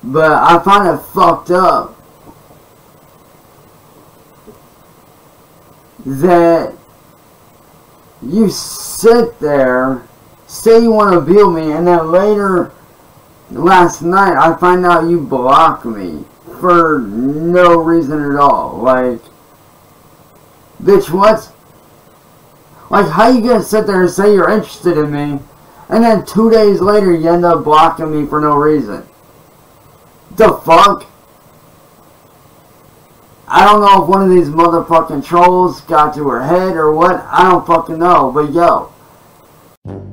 But I find it fucked up that you sit there, say you want to view me, and then later, last night, I find out you block me for no reason at all. Like, bitch, what? Like, how you gonna sit there and say you're interested in me, and then 2 days later you end up blocking me for no reason? The fuck? I don't know if one of these motherfucking trolls got to her head or what. I don't fucking know, but yo.